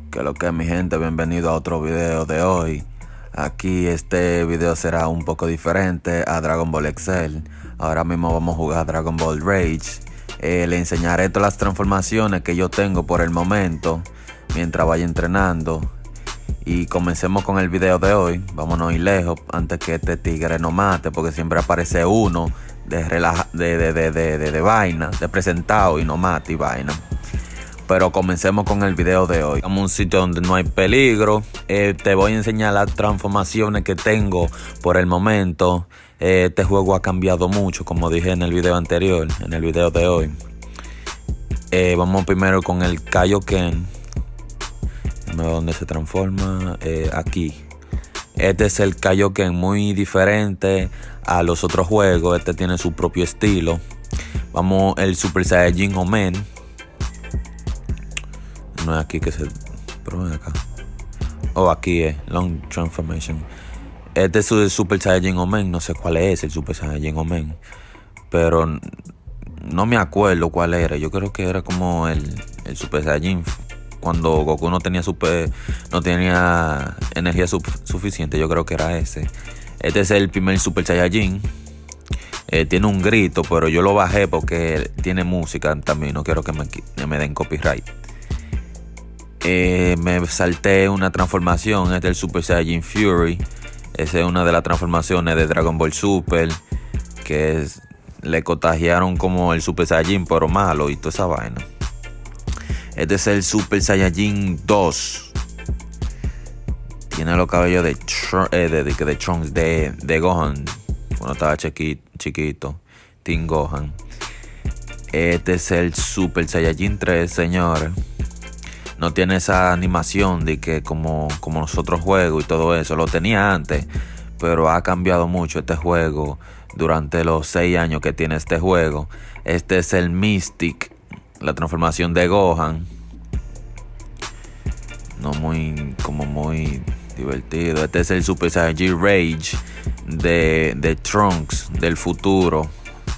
Que lo que mi gente, bienvenido a otro video de hoy. Aquí este video será un poco diferente a Dragon Ball Excel. Ahora mismo vamos a jugar Dragon Ball Rage. Le enseñaré todas las transformaciones que yo tengo por el momento mientras vaya entrenando. Y comencemos con el video de hoy. Vámonos ir lejos antes que este tigre nos mate, porque siempre aparece uno de vaina, de presentado y no mate y vaina. Pero comencemos con el video de hoy. Vamos a un sitio donde no hay peligro. Te voy a enseñar las transformaciones que tengo por el momento. Este juego ha cambiado mucho, como dije en el video anterior, en el video de hoy. Vamos primero con el Kaioken. Déjame ver dónde se transforma. Aquí. Este es el Kaioken, muy diferente a los otros juegos. Este tiene su propio estilo. Vamos el Super Saiyajin Omen. No es aquí que se... Pero ven acá. Oh, aquí es Long Transformation. Este es el Super Saiyajin Omen. No sé cuál es el Super Saiyajin Omen, pero no me acuerdo cuál era. Yo creo que era como el Super Saiyajin cuando Goku no tenía energía suficiente. Yo creo que era ese. Este es el primer Super Saiyajin. Tiene un grito, pero yo lo bajé porque tiene música también. No quiero que me den copyright. Me salté una transformación. Este es el Super Saiyajin Fury. Esa es una de las transformaciones de Dragon Ball Super, que le contagiaron como el Super Saiyajin, pero malo y toda esa vaina. Este es el Super Saiyajin 2. Tiene los cabellos de Trunks, de Gohan, cuando estaba chiquito. Team Gohan. Este es el Super Saiyajin 3, señores. No tiene esa animación de que como los otros juegos y todo eso. Lo tenía antes, pero ha cambiado mucho este juego durante los 6 años que tiene este juego. Este es el Mystic, la transformación de Gohan. No muy divertido. Este es el Super Saiyajin Rage de Trunks del futuro.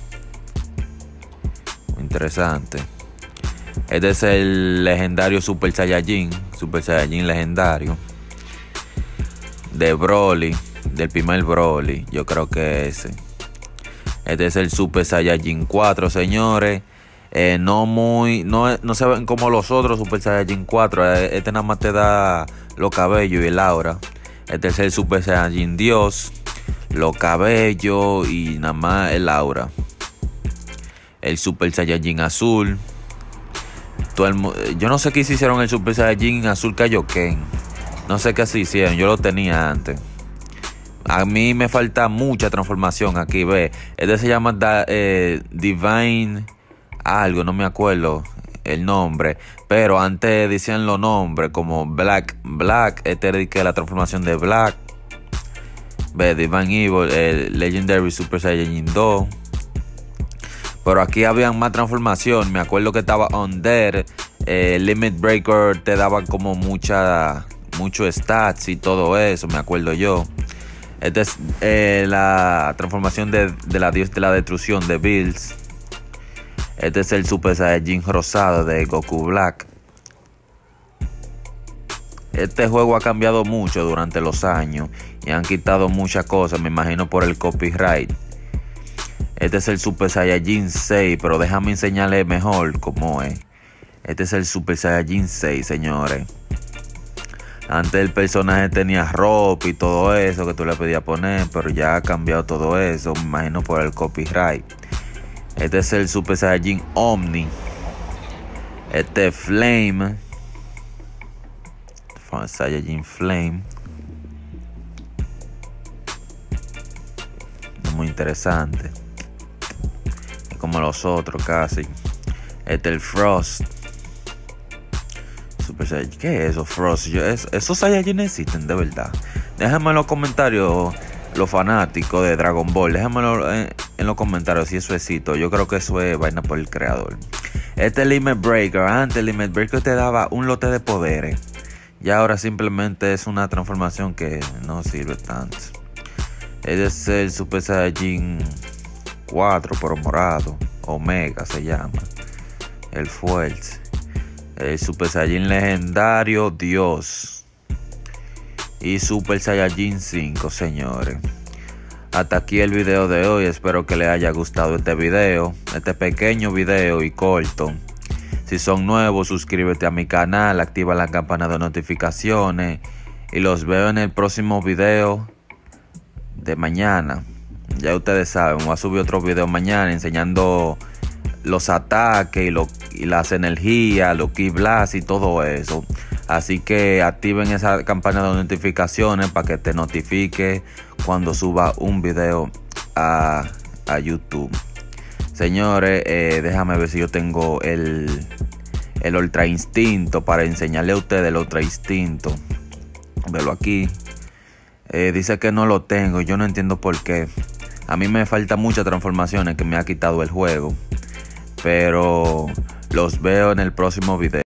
Muy interesante. Este es el legendario Super Saiyajin legendario de Broly, del primer Broly. Yo creo que ese. Este es el Super Saiyajin 4, señores. No se ven como los otros Super Saiyajin 4. Este nada más te da los cabellos y el aura. Este es el Super Saiyajin Dios, los cabellos y nada más el aura. El Super Saiyajin azul. Yo no sé qué hicieron el Super Saiyajin azul Kaioken. No sé qué se hicieron. Yo lo tenía antes. A mí me falta mucha transformación aquí, ve. Este se llama Divine algo, no me acuerdo el nombre. Pero antes decían los nombres como Black. Este es que la transformación de Black. Ve, Divine Evil, Legendary Super Saiyajin 2. Pero aquí habían más transformación. Me acuerdo que estaba Under. Limit Breaker te daba como mucho stats y todo eso. Me acuerdo yo. Esta es la transformación de la Dios de la Destrucción de Bills. Este es el Super Saiyajin rosado de Goku Black. Este juego ha cambiado mucho durante los años y han quitado muchas cosas. Me imagino por el copyright. Este es el Super Saiyajin 6, pero déjame enseñarle mejor cómo es. Este es el Super Saiyajin 6, señores. Antes el personaje tenía ropa y todo eso que tú le podías poner, pero ya ha cambiado todo eso, me imagino por el copyright. Este es el Super Saiyajin Omni. Este es Flame. Saiyajin Flame. Muy interesante. Como los otros casi. Este es el Frost. Super Saiyajin. ¿Qué es eso, Frost? Esos Saiyajin existen de verdad. Déjame en los comentarios, los fanáticos de Dragon Ball. Déjamelo en los comentarios si eso existe. Yo creo que eso es vaina por el creador. Este es Limit Breaker. Antes el Limit Breaker te daba un lote de poderes. Y ahora simplemente es una transformación que no sirve tanto. Este es el Super Saiyajin 4, pero morado. Omega se llama. El fuerte. El Super Saiyajin legendario, Dios. Y Super Saiyajin 5, señores. Hasta aquí el video de hoy. Espero que les haya gustado este video. Este pequeño video y corto. Si son nuevos, suscríbete a mi canal. Activa la campana de notificaciones. Y los veo en el próximo video de mañana. Ya ustedes saben, voy a subir otro video mañana enseñando los ataques y las energías, los Ki Blast y todo eso. Así que activen esa campana de notificaciones para que te notifique cuando suba un video a YouTube. Señores, déjame ver si yo tengo el Ultra Instinto para enseñarle a ustedes el Ultra Instinto. Velo aquí. Dice que no lo tengo. Yo no entiendo por qué. A mí me faltan muchas transformaciones que me ha quitado el juego. Pero los veo en el próximo video.